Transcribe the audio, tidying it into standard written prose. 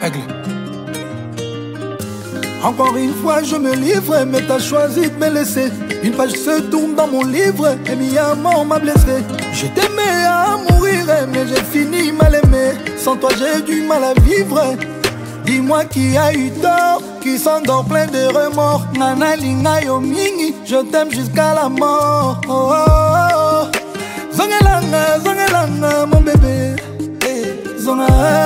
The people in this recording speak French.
Aigle. Encore une fois je me livre, mais t'as choisi de me laisser. Une page se tourne dans mon livre, et mi amour m'a blessé. Je t'aimais à mourir, mais j'ai fini mal aimé. Sans toi j'ai du mal à vivre. Dis-moi qui a eu tort, qui s'endort plein de remords. Nana linga yo mingi, je t'aime jusqu'à la mort. Oh, oh, oh. Zongelanga, zongelanga mon bébé. Zonga.